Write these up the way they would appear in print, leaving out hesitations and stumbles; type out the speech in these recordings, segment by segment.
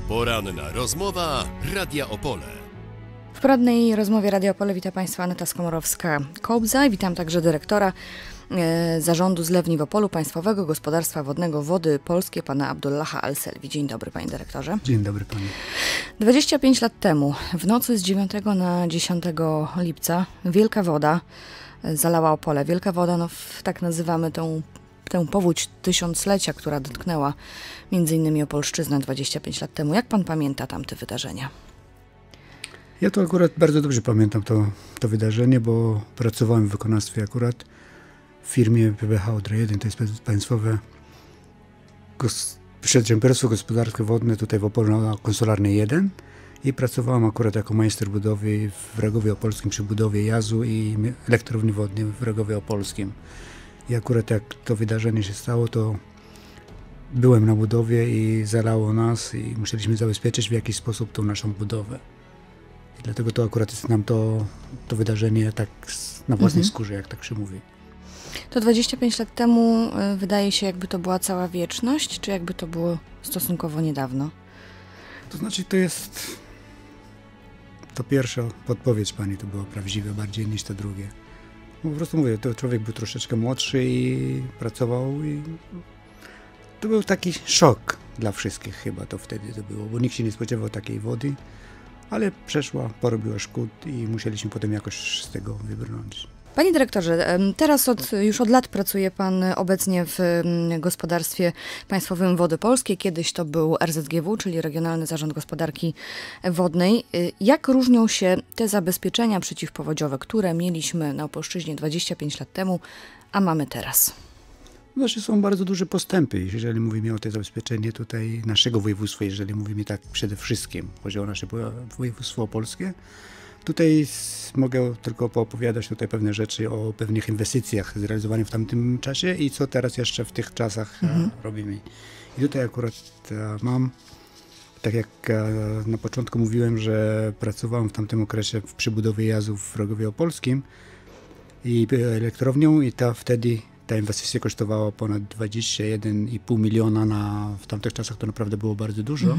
Poranna rozmowa Radia Opole. W porannej rozmowie Radia Opole witam Państwa Aneta Skomorowska-Kobza i witam także dyrektora Zarządu Zlewni w Opolu Państwowego Gospodarstwa Wodnego Wody Polskie, pana Abdullaha Al-Selwi. Dzień dobry, panie dyrektorze. Dzień dobry pani. 25 lat temu, w nocy z 9 na 10 lipca, wielka woda zalała Opole. Wielka woda, no tak nazywamy tę powódź tysiąclecia, która dotknęła m.in. Opolszczyznę 25 lat temu. Jak pan pamięta tamte wydarzenia? Ja to akurat bardzo dobrze pamiętam to wydarzenie, bo pracowałem w wykonawstwie akurat w firmie PBH Odra 1, to jest państwowe przedsiębiorstwo gospodarcze wodne tutaj w Opolu na Konsularnej 1 i pracowałem akurat jako majster budowy w Rogowie Opolskim przy budowie jazu i elektrowni wodnej w Rogowie Opolskim. I akurat jak to wydarzenie się stało, to byłem na budowie i zalało nas i musieliśmy zabezpieczyć w jakiś sposób tą naszą budowę. I dlatego to akurat jest nam to wydarzenie tak na własnej skórze, jak tak się mówi. To 25 lat temu wydaje się, jakby to była cała wieczność, czy jakby to było stosunkowo niedawno? To znaczy to pierwsza podpowiedź pani to było prawdziwe bardziej niż to drugie. Po prostu mówię, to człowiek był troszeczkę młodszy i pracował i to był taki szok dla wszystkich chyba to wtedy to było, bo nikt się nie spodziewał takiej wody, ale przeszła, porobiła szkód i musieliśmy potem jakoś z tego wybrnąć. Panie dyrektorze, teraz już od lat pracuje pan obecnie w Gospodarstwie Państwowym Wody Polskie. Kiedyś to był RZGW, czyli Regionalny Zarząd Gospodarki Wodnej. Jak różnią się te zabezpieczenia przeciwpowodziowe, które mieliśmy na Opolszczyźnie 25 lat temu, a mamy teraz? Znaczy są bardzo duże postępy, jeżeli mówimy o te zabezpieczenie tutaj naszego województwa, jeżeli mówimy tak przede wszystkim, chodzi o nasze województwo opolskie. Tutaj mogę tylko poopowiadać tutaj pewne rzeczy o pewnych inwestycjach zrealizowanych w tamtym czasie i co teraz jeszcze w tych czasach robimy. I tutaj akurat mam, tak jak na początku mówiłem, że pracowałem w tamtym okresie przy budowie jazów w Rogowie Opolskim i elektrownią i wtedy ta inwestycja kosztowała ponad 21,5 miliona, w tamtych czasach to naprawdę było bardzo dużo.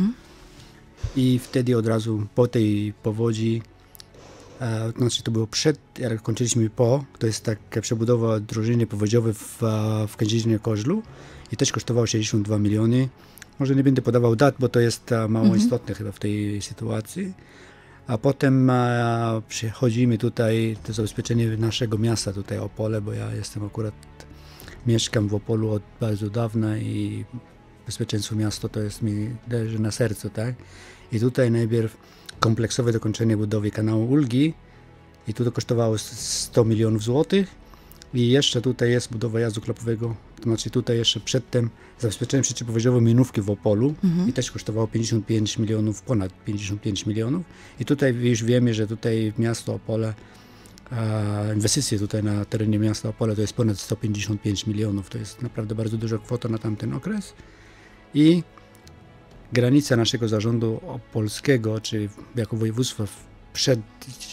I wtedy od razu po tej powodzi, znaczy to było przed, jak kończyliśmy to jest taka przebudowa drużyny powodziowej w Kędzierzynie Koźlu i też kosztowało 62 miliony. Może nie będę podawał dat, bo to jest mało istotne chyba w tej sytuacji. A potem przechodzimy tutaj, to zabezpieczenie naszego miasta tutaj Opole, bo ja mieszkam w Opolu od bardzo dawna i bezpieczeństwo miasta to jest mi leży na sercu, tak? I tutaj najpierw kompleksowe dokończenie budowy kanału Ulgi i to kosztowało 100 milionów złotych i jeszcze tutaj jest budowa jazdu klapowego, to znaczy tutaj jeszcze przedtem zabezpieczenie przeciwpowodziowe Minówki w Opolu i też kosztowało 55 milionów, ponad 55 milionów i tutaj już wiemy, że tutaj miasto Opole, inwestycje tutaj na terenie miasta Opole to jest ponad 155 milionów, to jest naprawdę bardzo duża kwota na tamten okres i granica naszego zarządu opolskiego, czy jako województwa przed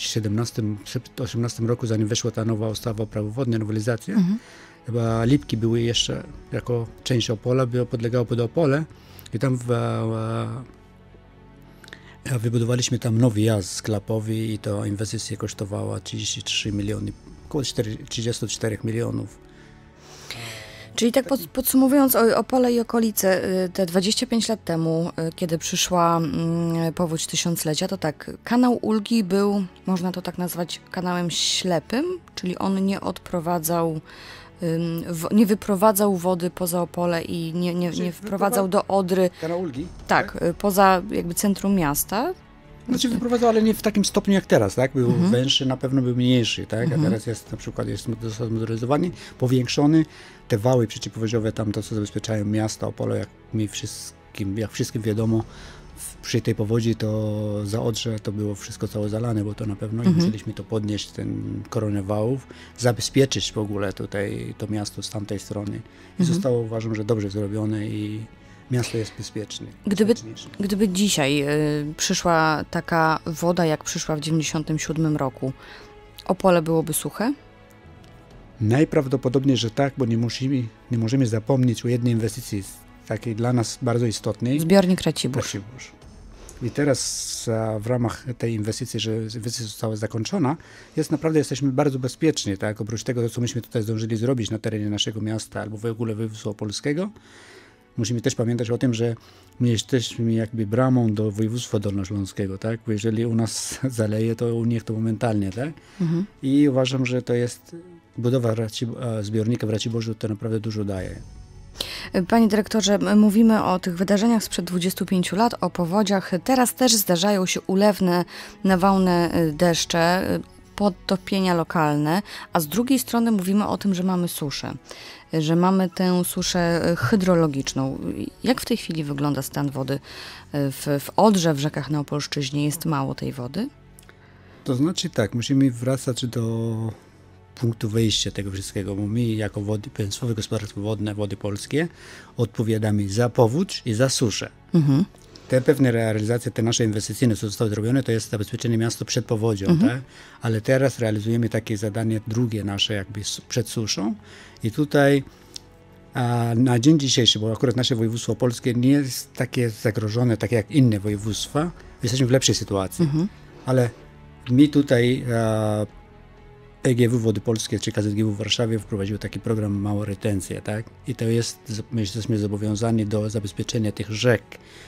18 roku, zanim weszła ta nowa ustawa o prawo wodne, nowelizacja, chyba Lipki były jeszcze jako część Opola, podlegało pod Opole i tam wybudowaliśmy tam nowy jazd sklapowy i to inwestycja kosztowała 33 miliony, około 34 milionów. Czyli tak podsumowując Opole i okolice, te 25 lat temu, kiedy przyszła powódź tysiąclecia, to tak, kanał Ulgi był, można to tak nazwać, kanałem ślepym, czyli on nie wyprowadzał wody poza Opole i nie wprowadzał do Odry. Kanał Ulgi? Tak, poza jakby centrum miasta. Znaczy wyprowadzał, ale nie w takim stopniu jak teraz, tak? Był węższy, na pewno był mniejszy, tak? A teraz jest na przykład zmodernyzowany, powiększony. Te wały przeciwpowodziowe tam to, co zabezpieczają miasta Opole, jak wszystkim wiadomo, przy tej powodzi to za Odrze to było wszystko całe zalane, bo to na pewno i musieliśmy to podnieść, ten koronę wałów, zabezpieczyć w ogóle tutaj to miasto z tamtej strony. I zostało, uważam, że dobrze zrobione i miasto jest bezpieczne. Gdyby dzisiaj przyszła taka woda, jak przyszła w 1997 roku, Opole byłoby suche? Najprawdopodobniej, że tak, bo nie możemy zapomnieć o jednej inwestycji, takiej dla nas bardzo istotnej. Zbiornik Racibórz. I teraz w ramach tej inwestycji, że inwestycja została zakończona, naprawdę jesteśmy bardzo bezpieczni, tak? Oprócz tego, co myśmy tutaj zdążyli zrobić na terenie naszego miasta albo w ogóle województwa opolskiego, musimy też pamiętać o tym, że my jesteśmy jakby bramą do województwa dolnośląskiego, tak? Bo jeżeli u nas zaleje, to u nich to momentalnie, tak? I uważam, że to jest budowa zbiornika w Raciborzu, to naprawdę dużo daje. Panie dyrektorze, mówimy o tych wydarzeniach sprzed 25 lat, o powodziach. Teraz też zdarzają się ulewne, nawałne deszcze, podtopienia lokalne, a z drugiej strony mówimy o tym, że mamy suszę, że mamy tę suszę hydrologiczną. Jak w tej chwili wygląda stan wody w Odrze, w rzekach na Opolszczyźnie? Jest mało tej wody? To znaczy tak, musimy wracać do punktu wyjścia tego wszystkiego, bo my jako Państwowe Gospodarstwo Wodne, Wody Polskie odpowiadamy za powódź i za suszę. Te pewne realizacje, te nasze inwestycyjne, co zostały zrobione, to jest zabezpieczenie miasta przed powodzią, tak? Ale teraz realizujemy takie zadanie drugie nasze jakby przed suszą i tutaj na dzień dzisiejszy, bo akurat nasze województwo opolskie nie jest takie zagrożone, tak jak inne województwa, jesteśmy w lepszej sytuacji, ale my tutaj PGW Wody Polskie czy KZGW w Warszawie wprowadziło taki program Mała Retencja, tak? I to jest, my jesteśmy zobowiązani do zabezpieczenia tych rzek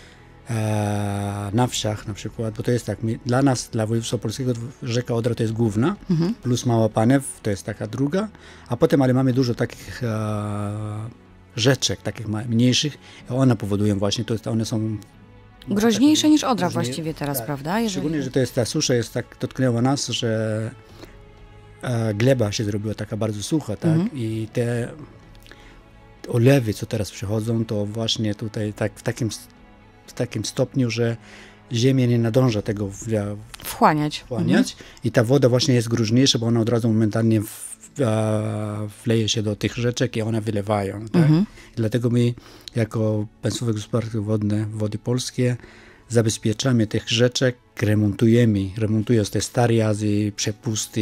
na wsiach na przykład, bo to jest tak, dla nas, dla województwa polskiego rzeka Odra to jest główna, plus Mała Panew to jest taka druga, a potem, ale mamy dużo takich rzeczek, takich mniejszych, i one powodują właśnie, one są groźniejsze niż Odra właściwie teraz, tak, prawda? Szczególnie, że to jest ta susza, jest tak, dotknęła nas, że gleba się zrobiła taka bardzo sucha, tak? I te olewy, co teraz przychodzą, to właśnie tutaj tak w takim stopniu, że ziemia nie nadąża tego wchłaniać. I ta woda właśnie jest groźniejsza, bo ona od razu momentalnie wleje się do tych rzeczek i one wylewają. Tak? Dlatego my jako Państwowe Gospodarstwo Wodne, Wody Polskie zabezpieczamy tych rzeczek, remontując te stare jazy, przepusty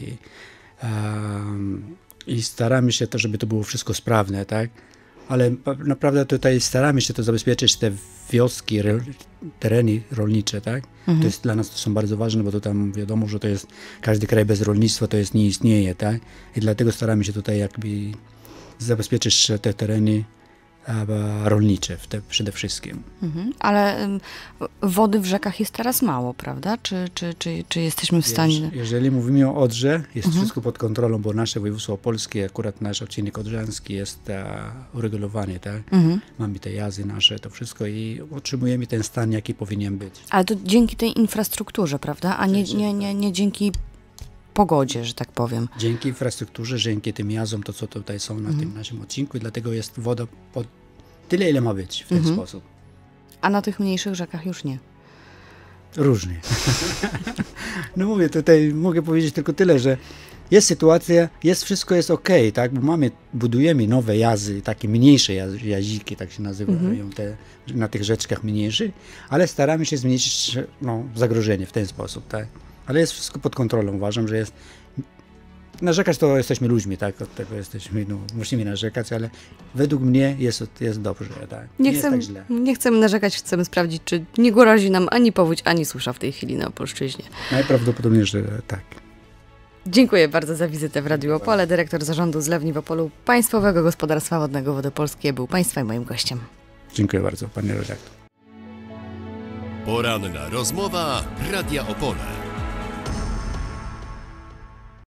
i staramy się to, żeby to było wszystko sprawne, tak? Ale naprawdę tutaj staramy się to zabezpieczyć, te wioski, tereny rolnicze, tak? To jest dla nas to są bardzo ważne, bo to tam wiadomo, że to jest każdy kraj bez rolnictwa to jest nie istnieje, tak? I dlatego staramy się tutaj jakby zabezpieczyć te tereny rolnicze przede wszystkim. Ale wody w rzekach jest teraz mało, prawda? Czy jesteśmy w stanie... Jeżeli mówimy o Odrze, jest wszystko pod kontrolą, bo nasze województwo opolskie, akurat nasz odcinek odrzański jest uregulowany, tak? Mamy te jazy nasze, to wszystko i otrzymujemy ten stan, jaki powinien być. Ale to dzięki tej infrastrukturze, prawda? A nie dzięki pogodzie, że tak powiem. Dzięki infrastrukturze, dzięki tym jazom, to co tutaj są na tym naszym odcinku i dlatego jest woda tyle, ile ma być w ten sposób. A na tych mniejszych rzekach już nie? Różnie. No mówię, tutaj mogę powiedzieć tylko tyle, że jest sytuacja, wszystko jest okej, tak? Bo budujemy nowe jazy, takie mniejsze jaziki, tak się nazywają, na tych rzeczkach mniejszych, ale staramy się zmniejszyć zagrożenie w ten sposób, tak? Ale jest wszystko pod kontrolą. Uważam, że jest... Narzekać to jesteśmy ludźmi, tak? Od tego jesteśmy, musimy narzekać, ale według mnie jest dobrze, tak? Nie jest tak źle. Nie chcemy narzekać, chcemy sprawdzić, czy nie grozi nam ani powódź, ani susza w tej chwili na Opolszczyźnie. Najprawdopodobniej, że tak. Dziękuję bardzo za wizytę w Radiu Opole. Dyrektor Zarządu Zlewni w Opolu Państwowego Gospodarstwa Wodnego Wody Polskie był Państwa i moim gościem. Dziękuję bardzo, panie redaktor. Poranna rozmowa Radia Opole.